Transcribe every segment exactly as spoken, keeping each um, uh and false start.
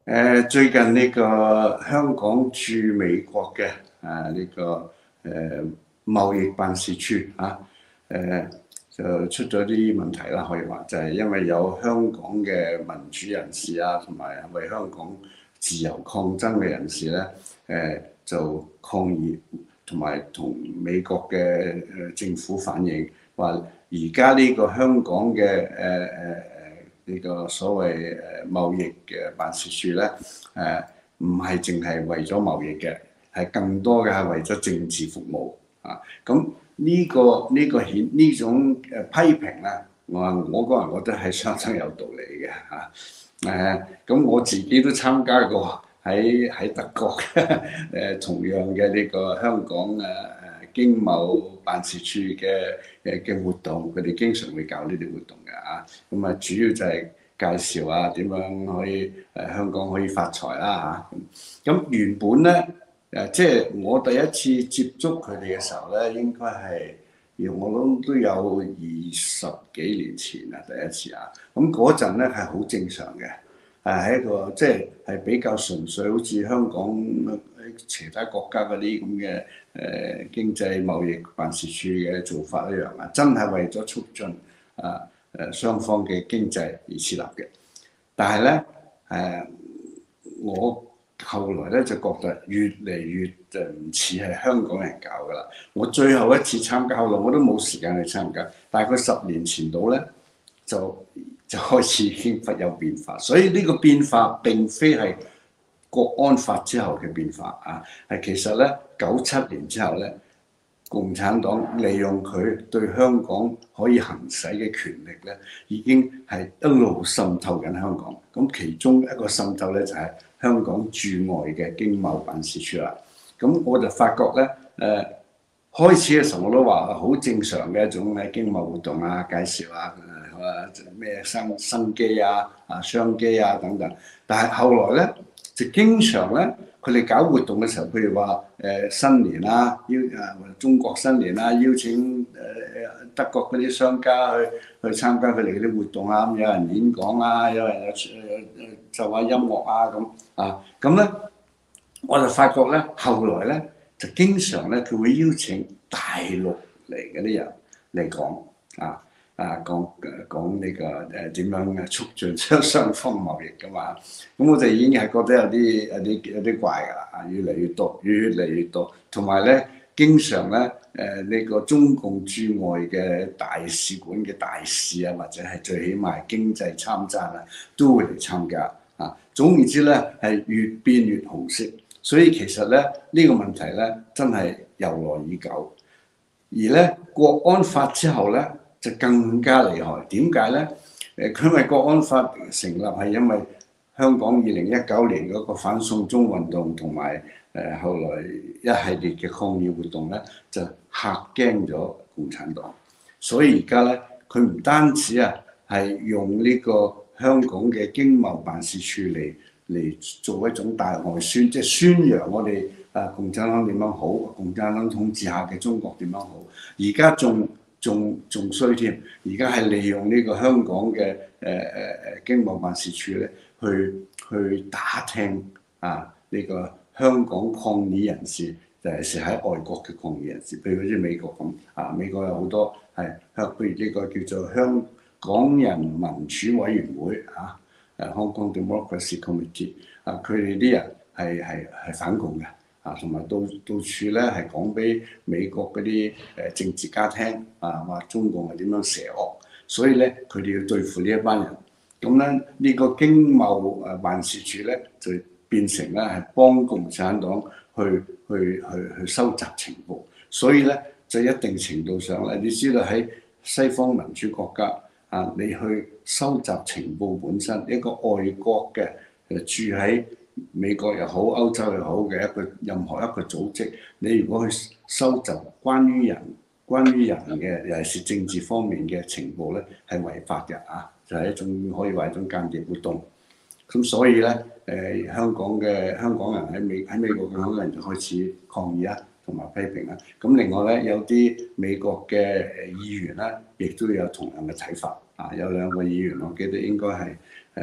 誒最近呢個香港駐美國嘅啊呢、這個誒、呃、貿易辦事處啊誒就出咗啲問題啦，可以話就係、是、因為有香港嘅民主人士啊，同埋為香港自由抗爭嘅人士咧，誒、呃、就抗議同埋同美國嘅誒政府反映，話而家呢個香港嘅誒誒。呃呢個所謂誒貿易嘅辦事處咧，誒唔係淨係為咗貿易嘅，係更多嘅係為咗政治服務啊！咁呢、這個呢、這個顯呢種誒批評咧，我我個人覺得係相當有道理嘅嚇。誒、啊、咁我自己都參加過喺喺德國誒、啊、同樣嘅呢個香港誒誒、啊、經貿辦事處嘅誒嘅活動，佢哋經常會搞呢啲活動嘅啊。咁啊，主要就係介紹啊點樣可以誒、啊、香港可以發財啦嚇。咁、啊、原本咧誒，即、啊、係、就是、我第一次接觸佢哋嘅時候咧，應該係我諗都有二十幾年前啦，第一次啊。咁嗰陣咧係好正常嘅。係喺一個即係係比較純粹，好似香港其他國家嗰啲咁嘅誒經濟貿易辦事處嘅做法一樣啊！真係為咗促進啊誒雙方嘅經濟而設立嘅。但係咧誒，我後來咧就覺得越嚟越就唔似係香港人搞㗎啦。我最後一次參加，後來我都冇時間去參加，大概十年前到咧就。就開始已經忽有變化，所以呢個變化並非係國安法之後嘅變化啊，係其實咧九七年之後咧，共產黨利用佢對香港可以行使嘅權力咧，已經係一路滲透緊香港。咁其中一個滲透咧就係香港駐外嘅經貿辦事處啦。咁我就發覺咧，誒、呃、開始嘅時候我都話好正常嘅一種嘅經貿活動啊，介紹啊。啊咩生生機啊啊商機啊等等，但係後來咧就經常咧佢哋搞活動嘅時候，譬如話誒、呃、新年啦，邀啊中國新年啦，邀請誒誒、呃、德國嗰啲商家去去參加佢哋嗰啲活動啊，咁有人演講啊，有人有誒誒奏下音樂啊咁啊，咁咧我就發覺咧後來咧就經常咧佢會邀請大陸嚟嗰啲人嚟講啊。啊，講誒講呢個誒點樣嘅促進雙雙方貿易㗎嘛？咁我哋已經係覺得有啲有啲有啲怪㗎啦，啊越嚟越多，越嚟越多，同埋咧經常咧誒呢個中共駐外嘅大使館嘅大使啊，或者係最起碼經濟參贊啊，都會嚟參加啊。總言之咧係越變越紅色，所以其實咧呢個問題咧真係由來已久，而咧國安法之後咧。就更加厲害，點解咧？誒，佢咪國安法成立係因為香港二零一九年嗰個反送中運動同埋誒後來一系列嘅抗議活動咧，就嚇驚咗共產黨，所以而家咧佢唔單止啊係用呢個香港嘅經貿辦事處嚟嚟做一種大外宣，即係宣揚我哋啊共產黨點樣好，共產黨統治下嘅中國點樣好，而家仲。仲仲衰添，而家係利用呢個香港嘅誒誒誒經貿辦事處咧，去去打聽啊呢、這個香港抗議人士，尤其是喺外國嘅抗議人士，譬如好似美國咁啊，美國有好多係香，譬如呢個叫做香港人民主委員會啊，誒 Hong Kong Democracy Committee 啊，佢哋啲人係係係反共嘅。啊，同埋到到處咧係講俾美國嗰啲誒政治家聽，啊話中共係點樣邪惡，所以咧佢哋要對付呢一班人。咁咧呢個經貿誒辦事處咧就變成咧係幫共產黨去去去去收集情報，所以咧就一定程度上咧，你知道喺西方民主國家啊，你去收集情報本身一個外國嘅誒住喺美國又好，歐洲又好嘅一個任何一個組織，你如果去收集關於人、關於人嘅，尤其是政治方面嘅情報咧，係違法嘅啊！就係、是、一種可以話一種間諜活動。咁所以咧，誒、呃、香港嘅香港人喺美喺美國嘅香港人就開始抗議啊，同埋批評啦。咁另外咧，有啲美國嘅誒議員咧，亦都有同樣嘅睇法啊。有兩個議員，我記得應該係誒。呃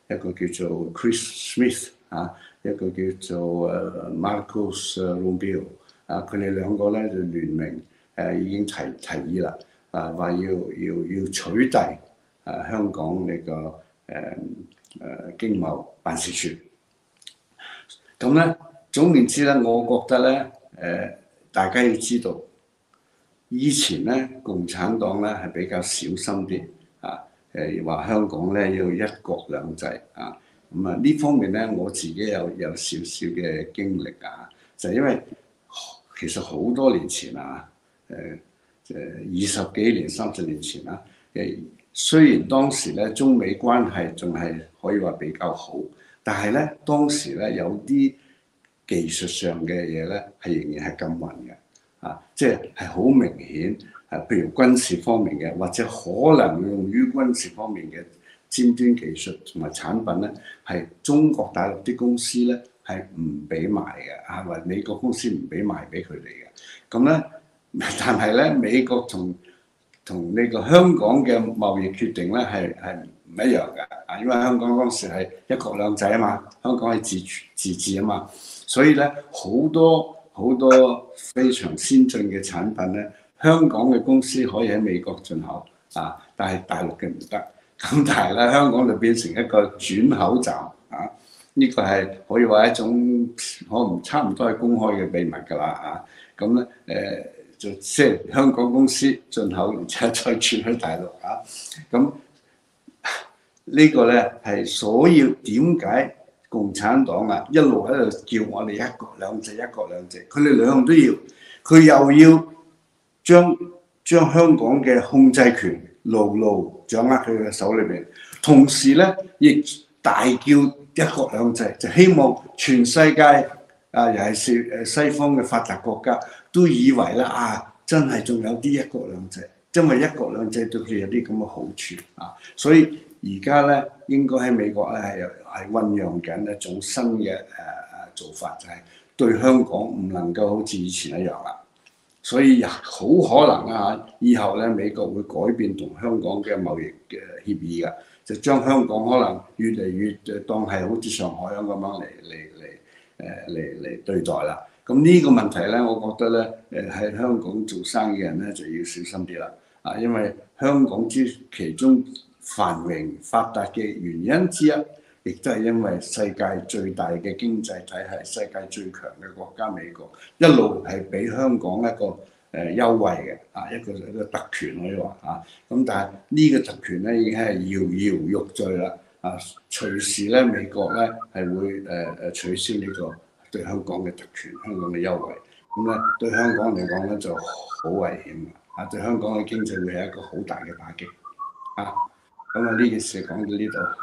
一個叫做 Chris Smith 啊，一個叫做誒 Marcos Rubio 啊，佢哋兩個咧就聯名誒已經提提議啦，啊話要要要取締誒香港呢個誒誒經貿辦事處。咁咧總言之咧，我覺得咧誒大家要知道，以前咧共產黨咧係比較小心啲啊。誒話香港咧要一國兩制啊，咁啊呢方面咧我自己有有少少嘅經歷啊，就係因為其實好多年前啊，誒誒二十幾年、三十年前啊，誒雖然當時咧中美關係仲係可以話比較好，但係咧當時咧有啲技術上嘅嘢咧係仍然係禁運嘅啊，即係係好明顯。誒，譬如軍事方面嘅，或者可能用於軍事方面嘅尖端技術同埋產品咧，係中國大陸啲公司咧係唔俾賣嘅，啊或美國公司唔俾賣俾佢哋嘅。咁咧，但係咧美國同同呢個香港嘅貿易決定咧係係唔一樣嘅，啊因為香港當時係一國兩制啊嘛，香港係自自治啊嘛，所以咧好多好多非常先進嘅產品咧。香港嘅公司可以喺美國進口啊，但係大陸嘅唔得。咁但係咧，香港就變成一個轉口站啊！呢、這個係可以話一種可能差唔多係公開嘅秘密㗎啦啊！咁咧誒就即係香港公司進口，然之後再轉去大陸啊！咁呢個咧係所以點解共產黨啊一路喺度叫我哋一國兩制、一國兩制，佢哋兩樣都要，佢又要。將將香港嘅控制權牢牢掌握佢嘅手裏邊，同時咧亦大叫一國兩制，就希望全世界啊，尤其是誒西方嘅發達國家都以為咧啊，真係仲有啲一國兩制，因為一國兩制對佢有啲咁嘅好處啊，所以而家咧應該喺美國咧係係醖釀緊一種新嘅誒誒做法，就係、是、對香港唔能夠好似以前一樣啦。所以好可能啊！以後咧，美國會改變同香港嘅貿易嘅協議㗎，就將香港可能越嚟越當係好似上海咁樣嚟嚟嚟誒嚟嚟對待啦。咁呢個問題咧，我覺得咧誒喺香港做生意人咧就要小心啲啦。啊，因為香港之其中繁榮發達嘅原因之一，亦都係因為世界最大嘅經濟體系、世界最強嘅國家美國一路係俾香港一個誒優惠嘅啊，一個一個特權可以話啊。咁但係呢個特權咧已經係搖搖欲墜啦啊！隨時咧美國咧係會誒誒取消呢個對香港嘅特權、香港嘅優惠。咁咧對香港嚟講咧就好危險啊！對香港嘅經濟會係一個好大嘅打擊啊！咁啊呢件事講到呢度。